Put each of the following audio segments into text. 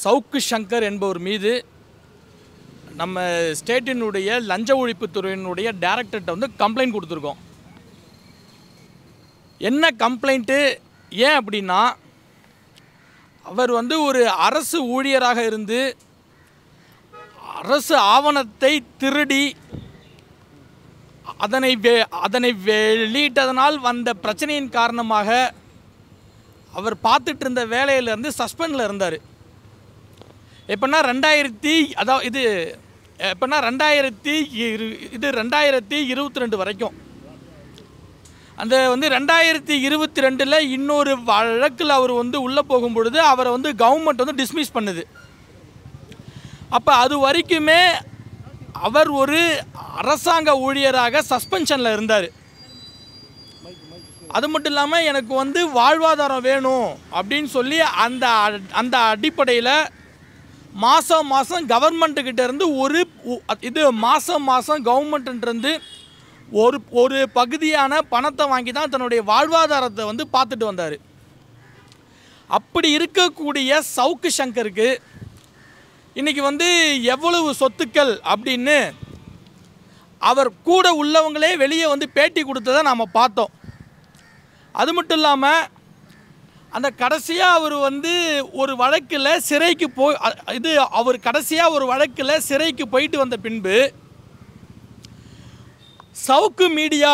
சவுக்கு சங்கர் என்பவர் மீது நம்ம ஸ்டேட்டினுடைய லஞ்ச ஒழிப்புத்துறையினுடைய டைரக்டர்கிட்ட வந்து கம்ப்ளைண்ட் கொடுத்துருக்கோம். என்ன கம்ப்ளைண்ட்டு ஏன் அப்படின்னா, அவர் வந்து ஒரு அரசு ஊழியராக இருந்து அரசு ஆவணத்தை திருடி அதனை வெளியிட்டதனால் வந்த பிரச்சனையின் காரணமாக அவர் பார்த்துட்டு இருந்த வேலையிலேருந்து சஸ்பெண்டில் இருந்தார். எப்படின்னா 2022 வரைக்கும். அந்த வந்து 2022 இன்னொரு வழக்கில் அவர் வந்து உள்ளே போகும் பொழுது அவரை வந்து கவர்மெண்ட் வந்து டிஸ்மிஸ் பண்ணுது. அப்போ அது வரைக்குமே அவர் ஒரு அரசாங்க ஊழியராக சஸ்பென்ஷனில் இருந்தார். அது மட்டும் இல்லாமல் எனக்கு வந்து வாழ்வாதாரம் வேணும் அப்படின்னு சொல்லி அந்த அடிப்படையில் மாதம் கவர்மெண்ட்டுக்கிட்ட இருந்து மாதம் கவர்மெண்ட்டுன்றது ஒரு பகுதியான பணத்தை வாங்கி தான் தன்னுடைய வாழ்வாதாரத்தை வந்து பார்த்துட்டு வந்தார். அப்படி இருக்கக்கூடிய சவுக்கு சங்கருக்கு இன்றைக்கி வந்து எவ்வளவு சொத்துக்கள் அப்படின்னு அவர் கூட உள்ளவங்களே வெளியே வந்து பேட்டி கொடுத்ததை நாம் பார்த்தோம். அது மட்டும் இல்லாமல் அந்த கடைசியாக அவர் வந்து ஒரு வழக்கில் சிறைக்கு சிறைக்கு போயிட்டு வந்த பின்பு சவுக்கு மீடியா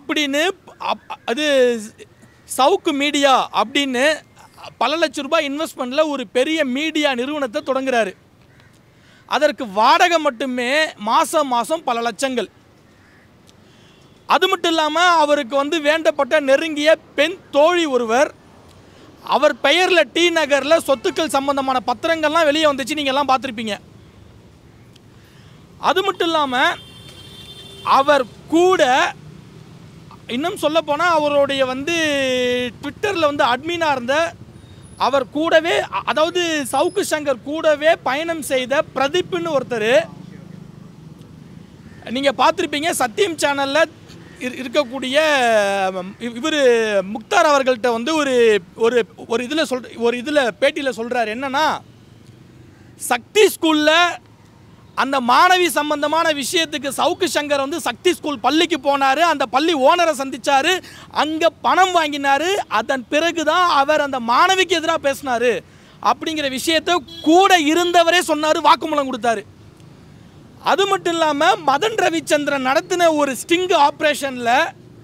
அப்படின்னு பல லட்சம் ரூபாய் இன்வெஸ்ட்மெண்ட்டில் ஒரு பெரிய மீடியா நிறுவனத்தை தொடங்குறாரு. அதற்கு வாடகை மட்டுமே மாதம் பல லட்சங்கள். அது மட்டும் இல்லாமல் அவருக்கு வந்து வேண்டப்பட்ட நெருங்கிய பெண் தோழி ஒருவர், அவர் பெயரில் டி நகரில் சொத்துக்கள் சம்பந்தமான பத்திரங்கள்லாம் வெளியே வந்துச்சு, நீங்கள் எல்லாம் பார்த்துருப்பீங்க. அது மட்டும் இல்லாமல் அவர் கூட இன்னும் சொல்லப்போனால் அவருடைய வந்து ட்விட்டரில் வந்து அட்மினாக இருந்த அவர் கூடவே, அதாவது சவுக்கு சங்கர் கூடவே பயணம் செய்த பிரதீப்னு ஒருத்தர், நீங்கள் பார்த்துருப்பீங்க. சத்தியம் சேனலில் இருக்கக்கூடிய இவர் முக்தார் அவர்கள்ட்ட வந்து ஒரு இதில் பேட்டியில் சொல்கிறார். என்னன்னா, சக்தி ஸ்கூலில் அந்த மாணவி சம்பந்தமான விஷயத்துக்கு சவுக்கு சங்கர் வந்து சக்தி ஸ்கூல் பள்ளிக்கு போனார். அந்த பள்ளி ஓனரை சந்தித்தார், அங்கே பணம் வாங்கினார். அதன் பிறகு தான் அவர் அந்த மாணவிக்கு எதிராக பேசினார் அப்படிங்கிற விஷயத்தை கூட இருந்தவரே சொன்னார், வாக்குமூலம் கொடுத்தாரு. அது மட்டும் இல்லாமல் மதன் ரவிச்சந்திரன் நடத்தின ஒரு ஸ்டிங் ஆப்ரேஷனில்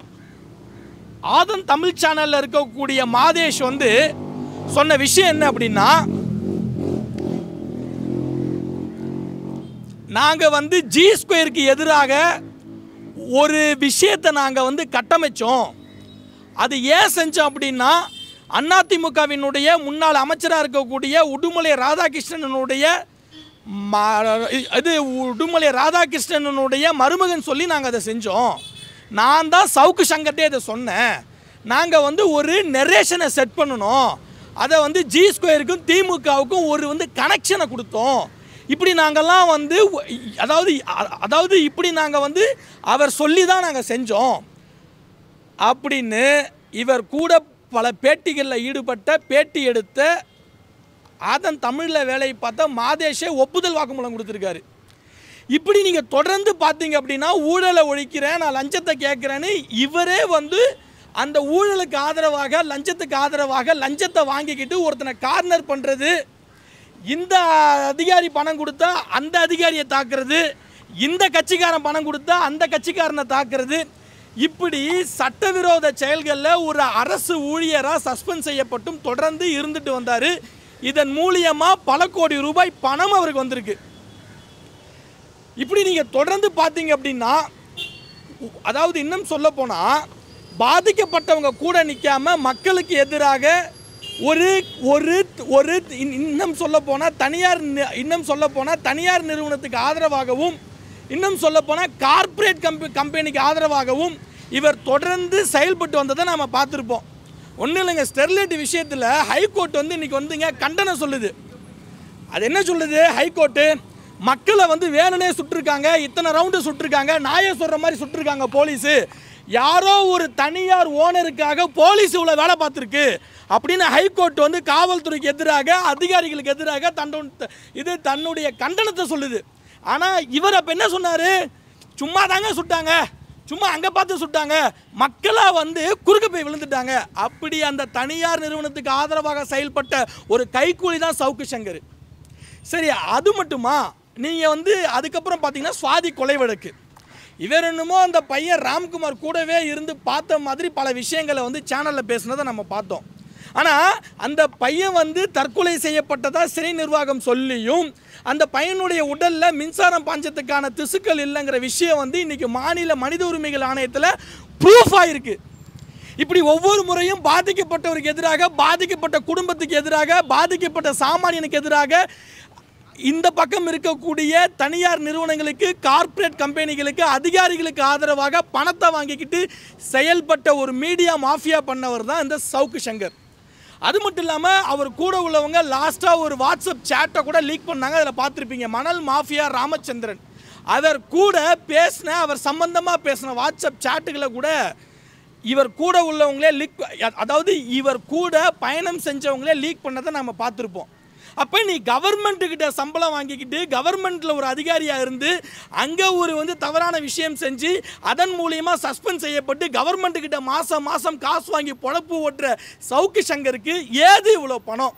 ஆதன் தமிழ் சேனலில் இருக்கக்கூடிய மாதேஷ் வந்து சொன்ன விஷயம் என்ன அப்படின்னா, நாங்கள் வந்து G2க்கு எதிராக ஒரு விஷயத்தை நாங்கள் வந்து கட்டமைச்சோம். அது ஏன் செஞ்சோம் அப்படின்னா, அதிமுகவினுடைய முன்னாள் அமைச்சராக இருக்கக்கூடிய உடுமலை ராதாகிருஷ்ணனுடைய மருமகன் சொல்லி நாங்கள் அதை செஞ்சோம். நான் தான் சவுக்கு சங்கர்ட்டே அதை சொன்னேன். நாங்கள் வந்து ஒரு நெரேஷனை செட் பண்ணணும். அதை வந்து G2க்கும் திமுகவுக்கும் ஒரு வந்து கனெக்ஷனை கொடுத்தோம். இப்படி நாங்கள்லாம் வந்து அதாவது இப்படி நாங்கள் வந்து அவர் சொல்லி தான் நாங்கள் செஞ்சோம் அப்படின்னு இவர் கூட பல பேட்டிகளில் ஈடுபட்ட பேட்டி எடுத்த அதன் தமிழில் வேலையை பார்த்தா மாதேஷே ஒப்புதல் வாக்குமூலம் கொடுத்துருக்காரு. இப்படி நீங்கள் தொடர்ந்து பார்த்தீங்க அப்படின்னா, ஊழலை ஒழிக்கிறேன், நான் லஞ்சத்தை கேட்குறேன்னு இவரே வந்து அந்த ஊழலுக்கு ஆதரவாக லஞ்சத்துக்கு ஆதரவாக லஞ்சத்தை வாங்கிக்கிட்டு ஒருத்தனை கார்னர் பண்ணுறது, இந்த அதிகாரி பணம் கொடுத்தா அந்த அதிகாரியை தாக்குறது, இந்த கட்சிக்காரன் பணம் கொடுத்தா அந்த கட்சிக்காரனை தாக்குறது, இப்படி சட்டவிரோத செயல்களில் ஒரு அரசு ஊழியராக சஸ்பெண்ட் செய்யப்பட்டும் தொடர்ந்து இருந்துட்டு வந்தார். இதன் மூலியமாக பல கோடி ரூபாய் பணம் அவருக்கு வந்திருக்கு. இப்படி நீங்கள் தொடர்ந்து பார்த்தீங்க அப்படின்னா, அதாவது இன்னும் சொல்ல போனால் பாதிக்கப்பட்டவங்க கூட நிற்காம மக்களுக்கு எதிராக இன்னும் சொல்ல போனால் தனியார் நிறுவனத்துக்கு ஆதரவாகவும், இன்னும் சொல்ல போனால் கார்ப்பரேட் கம்பெனிக்கு ஆதரவாகவும் இவர் தொடர்ந்து செயல்பட்டு வந்ததை நாம் பார்த்துருப்போம். ஒன்றும் இல்லைங்க, ஸ்டெர்லைட் விஷயத்தில் ஹைகோர்ட் வந்து இன்றைக்கி வந்துங்க கண்டனம் சொல்லுது. அது என்ன சொல்லுது ஹைகோர்ட்டு? மக்களை வந்து வேணுனே சுட்டிருக்காங்க, இத்தனை ரவுண்டு சுட்டிருக்காங்க, நாயை சொல்கிற மாதிரி சுட்டிருக்காங்க போலீஸு, யாரோ ஒரு தனியார் ஓனருக்காக போலீஸ் இவ்வளோ வேலை பார்த்துருக்கு அப்படின்னு ஹைகோர்ட் வந்து காவல்துறைக்கு எதிராக அதிகாரிகளுக்கு எதிராக தன்னுடைய கண்டனத்தை சொல்லுது. ஆனால் இவர் அப்போ என்ன சொன்னார்? சும்மா தாங்க சுட்டாங்க, சும்மா அங்கே பார்த்து சுட்டாங்க, மக்களாக வந்து குறுக்க போய் விழுந்துட்டாங்க. அப்படி அந்த தனியார் நிறுவனத்துக்கு ஆதரவாக செயல்பட்ட ஒரு கைக்கூலி தான் சவுக்கு சங்கர். சரி, அது மட்டுமா? நீங்கள் வந்து அதுக்கப்புறம் பார்த்தீங்கன்னா சுவாதி கொலை வழக்கு. இவர் என்னமோ அந்த பையன் ராம்குமார் கூடவே இருந்து பார்த்த மாதிரி பல விஷயங்களை வந்து சேனலில் பேசுனதை நம்ம பார்த்தோம். ஆனால் அந்த பையன் வந்து தற்கொலை செய்யப்பட்டதா சிறை நிர்வாகம் சொல்லியும் அந்த பையனுடைய உடலில் மின்சாரம் பாஞ்சத்துக்கான திசுக்கள் இல்லைங்கிற விஷயம் வந்து இன்றைக்கி மாநில மனித உரிமைகள் ஆணையத்தில் ப்ரூஃப் ஆகிருக்கு. இப்படி ஒவ்வொரு முறையும் பாதிக்கப்பட்டவருக்கு எதிராக, பாதிக்கப்பட்ட குடும்பத்துக்கு எதிராக, பாதிக்கப்பட்ட சாமானியனுக்கு எதிராக இந்த பக்கம் இருக்கக்கூடிய தனியார் நிறுவனங்களுக்கு, கார்ப்பரேட் கம்பெனிகளுக்கு, அதிகாரிகளுக்கு ஆதரவாக பணத்தை வாங்கிக்கிட்டு செயல்பட்ட ஒரு மீடியா மாஃபியா பண்ணவர் தான் இந்த சவுக்கு சங்கர். அது மட்டும் இல்லாமல் அவர் கூட உள்ளவங்க லாஸ்ட்டாக ஒரு வாட்ஸ்அப் சேட்டை கூட லீக் பண்ணாங்க. அதில் பார்த்துருப்பீங்க, மணல் மாஃபியா ராமச்சந்திரன். அவர் கூட பேசின, அவர் சம்பந்தமாக பேசின வாட்ஸ்அப் சேட்டுகளை கூட இவர் கூட உள்ளவங்களே லீக், அதாவது இவர் கூட பயணம் செஞ்சவங்களே லீக் பண்ணதை நம்ம பார்த்துருப்போம். அப்போ நீ கவர்மெண்ட்டுக்கிட்ட சம்பளம் வாங்கிக்கிட்டு கவர்மெண்ட்டில் ஒரு அதிகாரியாக இருந்து அங்கே ஒரு வந்து தவறான விஷயம் செஞ்சு அதன் மூலியமாக சஸ்பெண்ட் செய்யப்பட்டு கவர்மெண்ட்டுக்கிட்ட மாதம் மாதம் காசு வாங்கி பொழப்பு ஓட்டுற சவுக்கு சங்கருக்கு ஏது இவ்வளோ பணம்,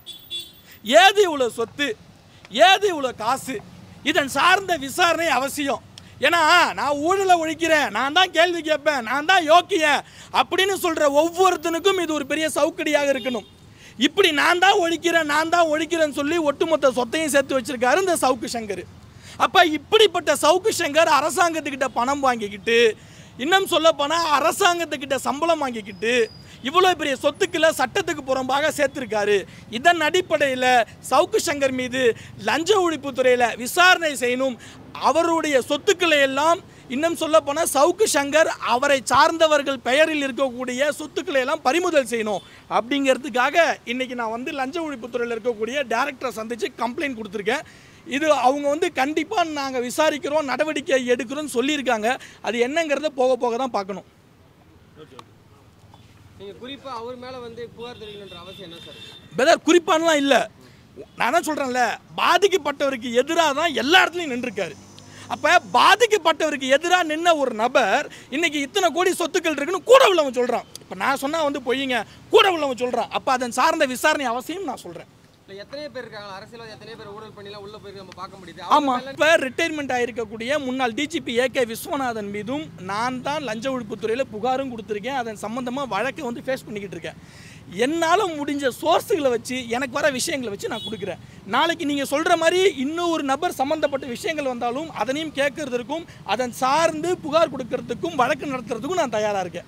ஏது இவ்வளோ சொத்து, ஏது இவ்வளோ காசு? இதன் சார்ந்த விசாரணை அவசியம். ஏன்னா நான் ஊழலை ஒழிக்கிறேன், நான் தான் கேள்வி கேட்பேன், நான் தான் யோக்கியன் அப்படின்னு சொல்கிற ஒவ்வொருத்தனுக்கும் இது ஒரு பெரிய சவுக்கடியாக இருக்கணும். இப்படி நான் தான் ஒழிக்கிறேன்னு சொல்லி ஒட்டுமொத்த சொத்தையும் சேர்த்து வச்சிருக்காரு இந்த சவுக்கு சங்கர். அப்போ இப்படிப்பட்ட சவுக்கு சங்கர் அரசாங்கத்துக்கிட்ட பணம் வாங்கிக்கிட்டு, இன்னும் சொல்லப்போனால் அரசாங்கத்துக்கிட்ட சம்பளம் வாங்கிக்கிட்டு இவ்வளோ பெரிய சொத்துக்களை சட்டத்துக்கு புறம்பாக சேர்த்துருக்காரு. இதன் அடிப்படையில் சவுக்கு சங்கர் மீது லஞ்ச ஒழிப்புத்துறையில் விசாரணை செய்யணும். அவருடைய சொத்துக்களை எல்லாம், இன்னும் சொல்லப்போனால் சவுக்கு சங்கர் அவரை சார்ந்தவர்கள் பெயரில் இருக்கக்கூடிய சொத்துக்களை எல்லாம் பறிமுதல் செய்யணும் அப்படிங்கிறதுக்காக இன்றைக்கி நான் வந்து லஞ்ச ஒழிப்புத்துறையில் இருக்கக்கூடிய டைரக்டரை சந்தித்து கம்ப்ளைண்ட் கொடுத்துருக்கேன். இது அவங்க வந்து கண்டிப்பாக நாங்கள் விசாரிக்கிறோம், நடவடிக்கை எடுக்கிறோன்னு சொல்லியிருக்காங்க. அது என்னங்கிறத போக போக தான் பார்க்கணும். நீங்கள் குறிப்பாக அவர் மேலே வந்து புகார் தெரிவிக்கணுன்ற அவசியம் என்ன சார்? பெதர் குறிப்பானலாம் இல்லை, நான் தான் சொல்கிறேன்ல, பாதிக்கப்பட்டவருக்கு எதிராக தான் எல்லா இடத்துலையும் நின்றுருக்காரு. அப்போ பாதிக்கப்பட்டவருக்கு எதிராக நின்ன ஒரு நபர் இன்னைக்கு இத்தனை கோடி சொத்துக்கள் இருக்குன்னு கூட உள்ளவன் சொல்கிறான். இப்போ நான் சொன்னால் வந்து பொய்யுங்க, கூட உள்ளவன் சொல்கிறான். அப்போ அதன் சார்ந்த விசாரணை அவசியம் நான் சொல்கிறேன். எத்தனை பேர் இருக்காங்க அரசியல், எத்தனை பேர் ஊழல் பண்ணிலாம் உள்ள போய் நம்ம பார்க்க முடியுது. ஆமாம், இப்போ ரிட்டைர்மெண்ட் ஆகிருக்கக்கூடிய முன்னாள் டிஜிபி ஏகே விஸ்வநாதன் மீதும் நான் தான் லஞ்ச ஒழிப்புத்துறையில் புகாரும் கொடுத்துருக்கேன். அதன் சம்மந்தமாக வழக்கை வந்து ஃபேஸ் பண்ணிக்கிட்டு இருக்கேன். என்னால் முடிஞ்ச சோர்ஸுகளை வச்சு, எனக்கு வர விஷயங்களை வச்சு நான் கொடுக்குறேன். நாளைக்கு நீங்கள் சொல்கிற மாதிரி இன்னும் ஒரு நபர் சம்மந்தப்பட்ட விஷயங்கள் வந்தாலும் அதனையும் கேட்கறதுக்கும் அதன் சார்ந்து புகார் கொடுக்கறதுக்கும் வழக்கு நடத்துறதுக்கும் நான் தயாராக இருக்கேன்.